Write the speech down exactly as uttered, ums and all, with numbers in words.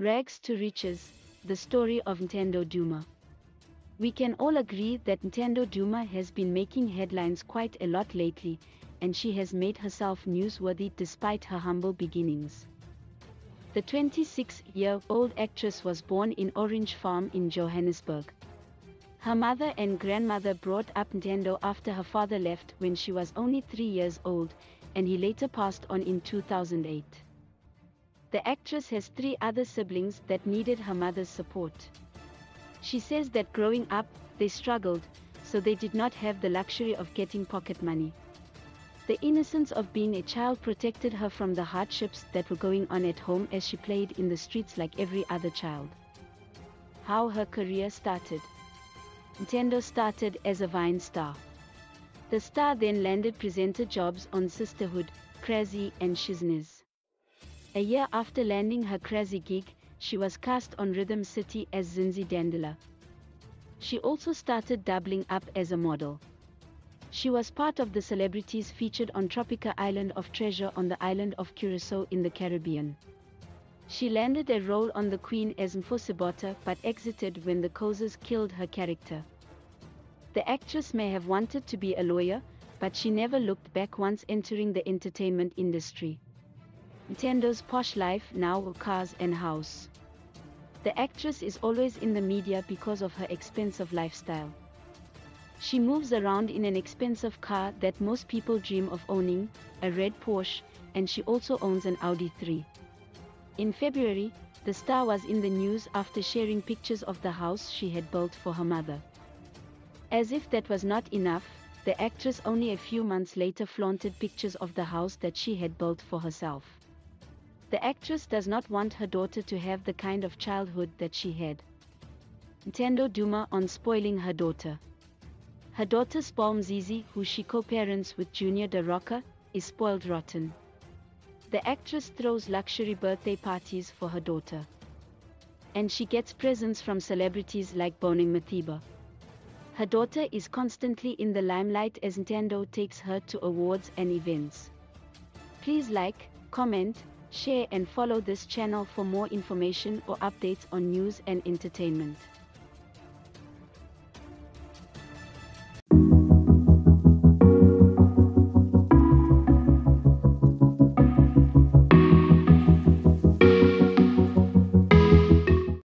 Rags to Riches, the story of Ntando Duma. We can all agree that Ntando Duma has been making headlines quite a lot lately, and she has made herself newsworthy despite her humble beginnings. The twenty-six-year-old actress was born in Orange Farm in Johannesburg. Her mother and grandmother brought up Ntando after her father left when she was only three years old, and he later passed on in two thousand eight. The actress has three other siblings that needed her mother's support. She says that growing up, they struggled, so they did not have the luxury of getting pocket money. The innocence of being a child protected her from the hardships that were going on at home as she played in the streets like every other child. How her career started. Ntando started as a Vine star. The star then landed presenter jobs on Sisterhood, Crazy and Shizness. A year after landing her Crazy gig, she was cast on Rhythm City as Zinzi Dandela. She also started doubling up as a model. She was part of the celebrities featured on Tropica Island of Treasure on the island of Curacao in the Caribbean. She landed a role on The Queen as Mfosibota but exited when the Khosas killed her character. The actress may have wanted to be a lawyer, but she never looked back once entering the entertainment industry. Ntando's posh life now cars and house. The actress is always in the media because of her expensive lifestyle. She moves around in an expensive car that most people dream of owning, a red Porsche, and she also owns an Audi three. In February, the star was in the news after sharing pictures of the house she had built for her mother. As if that was not enough, the actress only a few months later flaunted pictures of the house that she had built for herself. The actress does not want her daughter to have the kind of childhood that she had. Ntando Duma on spoiling her daughter. Her daughter Spalm Zizi, who she co-parents with Junior Da Roca, is spoiled rotten. The actress throws luxury birthday parties for her daughter. And she gets presents from celebrities like Bonang Matheba. Her daughter is constantly in the limelight as Ntando takes her to awards and events. Please like, comment, share and follow this channel for more information or updates on news and entertainment.